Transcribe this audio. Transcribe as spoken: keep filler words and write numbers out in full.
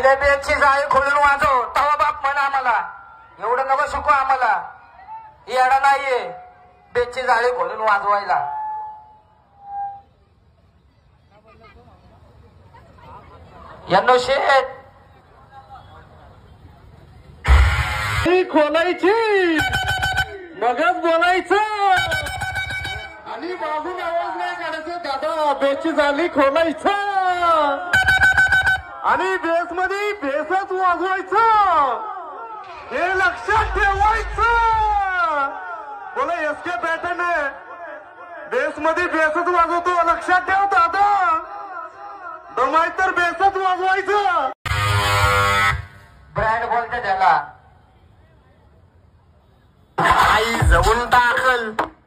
पहिले बेसची जाळी खोलून वाजव, तवा बाप म्हणा आम्हाला. एवढं नको शिकू आम्हाला, येडा नाहीये बेसची जाळी खोलून वाजवायला. यांनो शेठ खोलायची मगच बोलायचं आणि बाजून आवाज नाही काढायचं. दादा बेसची जाळी खोलायचं आणि बेस मध्ये बेसच वाजवायचं, हे लक्षात ठेवायचं. बोला एस के पॅटर्न आहे, बेस मध्ये बेसच वाजवतो, लक्षात ठेव दादा. दमाय तर बेसच वाजवायचं. ब्रँड बोलते त्याला. आई जवून टाकल